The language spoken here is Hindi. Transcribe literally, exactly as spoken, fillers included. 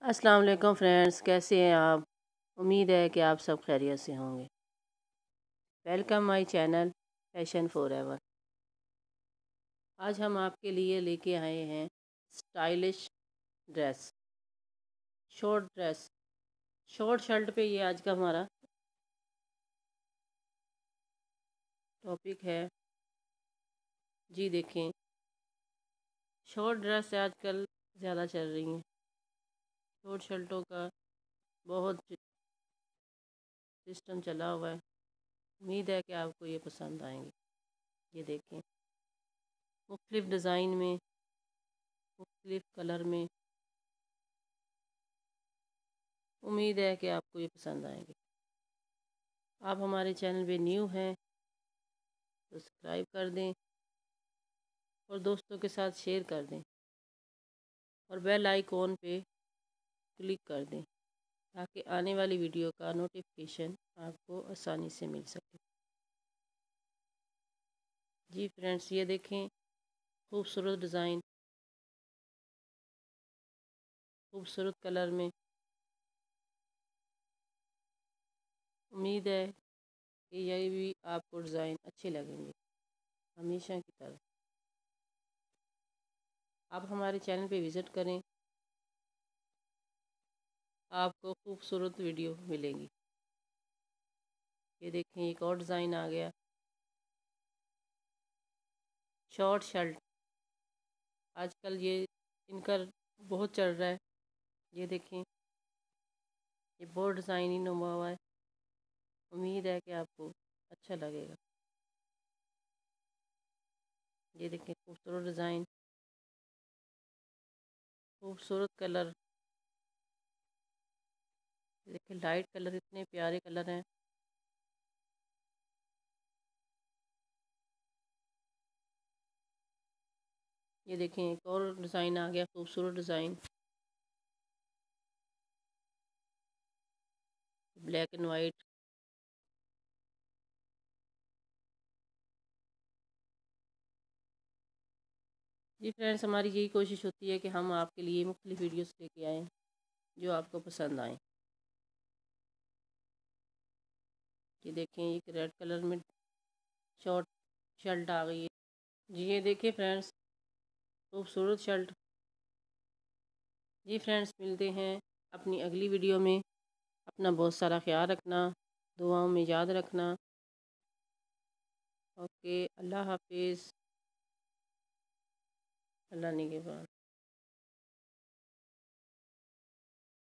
अस्सलाम वालेकुम फ्रेंड्स, कैसे हैं आप। उम्मीद है कि आप सब खैरियत से होंगे। Welcome my channel fashion forever. आज हम आपके लिए लेके आए हैं stylish dress, short dress, short shirt पे ये आज का हमारा टॉपिक है। जी देखें, शॉर्ट ड्रेस आजकल ज़्यादा चल रही हैं। शॉर्ट शर्टों का बहुत सिस्टम चला हुआ है। उम्मीद है कि आपको ये पसंद आएंगे। ये देखें, मुख्तलिफ़ डिज़ाइन में, मुख्तलिफ़ कलर में। उम्मीद है कि आपको ये पसंद आएंगे। आप हमारे चैनल पे न्यू हैं तो सब्सक्राइब कर दें और दोस्तों के साथ शेयर कर दें और बेल आइकॉन पे क्लिक कर दें ताकि आने वाली वीडियो का नोटिफिकेशन आपको आसानी से मिल सके। जी फ्रेंड्स, ये देखें, खूबसूरत डिज़ाइन, खूबसूरत कलर में। उम्मीद है कि ये भी आपको डिज़ाइन अच्छे लगेंगे हमेशा की तरह। आप हमारे चैनल पे विज़िट करें, आपको खूबसूरत वीडियो मिलेंगी। ये देखें, एक और डिज़ाइन आ गया, शॉर्ट शर्ट। आजकल ये इनका बहुत चल रहा है। ये देखें, ये बहुत डिज़ाइन ही नुमा हुआ है। उम्मीद है कि आपको अच्छा लगेगा। ये देखें, खूबसूरत डिज़ाइन, खूबसूरत कलर। देखिए, लाइट कलर, इतने प्यारे कलर हैं। ये देखें, एक और डिज़ाइन आ गया, खूबसूरत डिज़ाइन, ब्लैक एंड वाइट। जी फ्रेंड्स, हमारी यही कोशिश होती है कि हम आपके लिए मुख्तलिफ वीडियोस लेके आएँ जो आपको पसंद आएँ। ये देखें, एक रेड कलर में शॉर्ट शर्ट आ गई है। जी ये देखिए फ्रेंड्स, खूबसूरत शर्ट। जी फ्रेंड्स, मिलते हैं अपनी अगली वीडियो में। अपना बहुत सारा ख्याल रखना, दुआओं में याद रखना। ओके, अल्लाह हाफिज़। अल्लाह निगहबान।